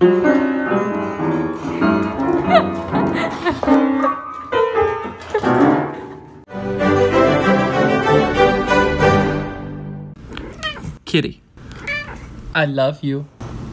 Kitty, I love you.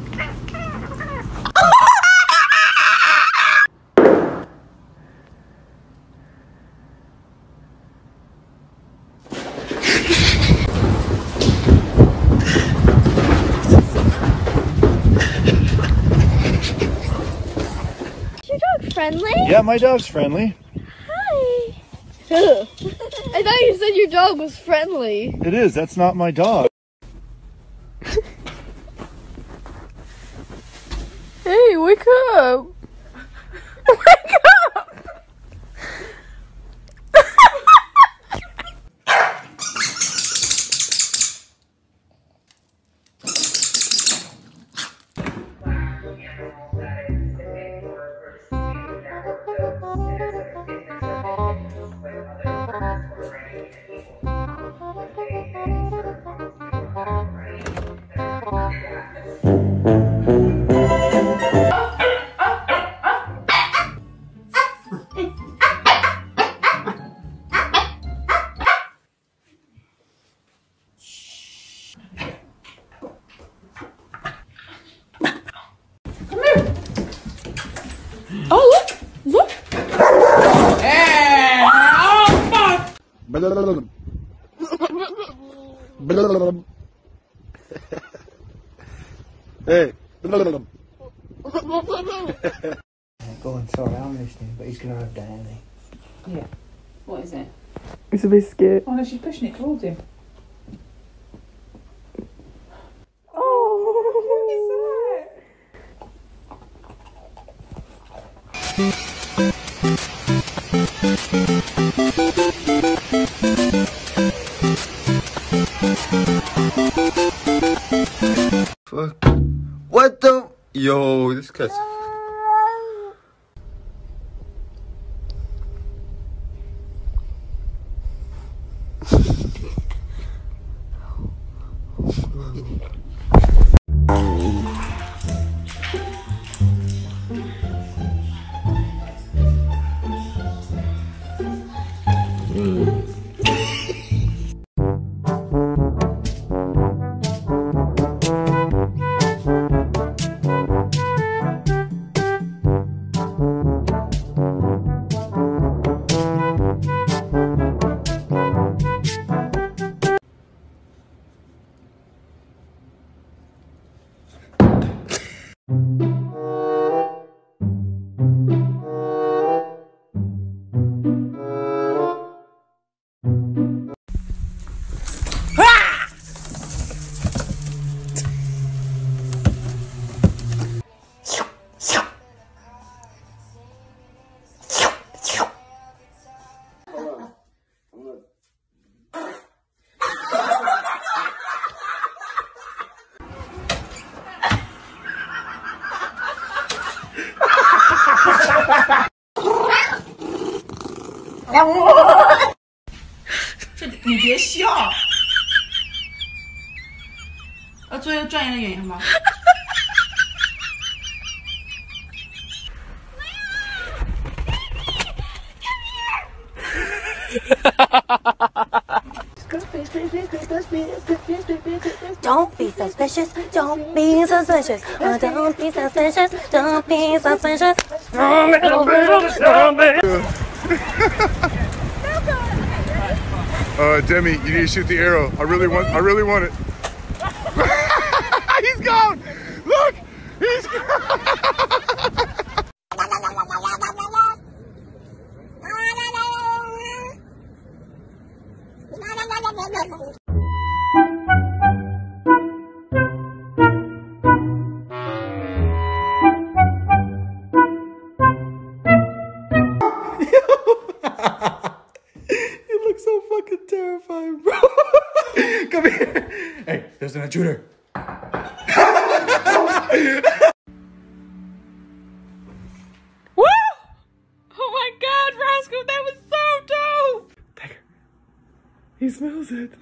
Friendly? Yeah, my dog's friendly. Hi. I thought you said your dog was friendly. It is. That's not my dog. Hey, wake up. Wake up. Oh, look! Hey! Oh, fuck! Hey. Go and sort out listening, but he's gonna have Danny. Yeah. What is it? It's a biscuit. Oh no, she's pushing it towards him. Oh, Fuck. What the? Yo, this guy's. 你别笑。要做一个专业的演员吗？ Don't be suspicious, don't be suspicious, oh, don't be suspicious, don't be suspicious. Demi, you need to shoot the arrow. I really want it. He's gone! Look! He's gone! you look so fucking terrifying, bro. Come here. Hey, there's an intruder. Woo! Oh my god, Roscoe, that was so dope! Take her. He smells it.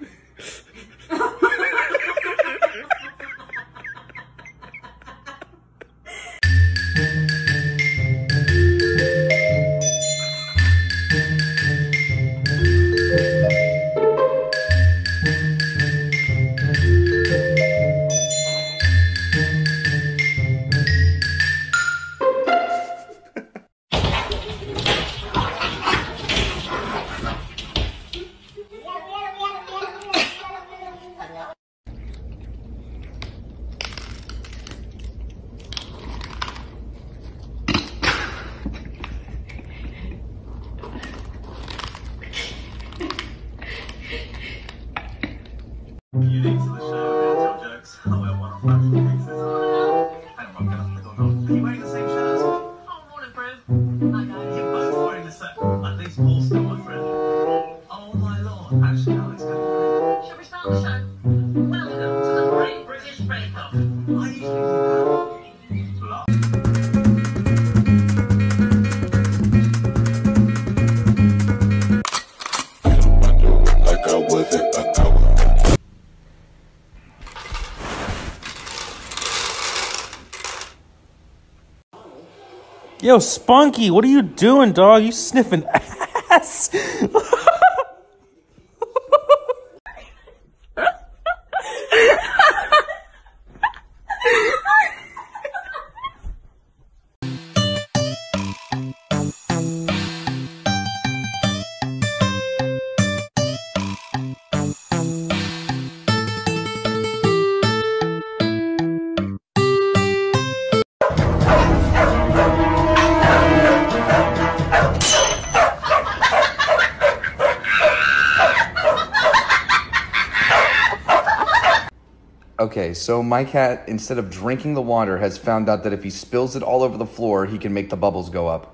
Yo, Spunky, what are you doing, dog? You sniffing ass. Okay, so my cat, instead of drinking the water, has found out that if he spills it all over the floor, he can make the bubbles go up.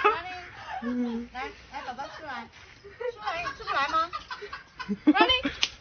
Running.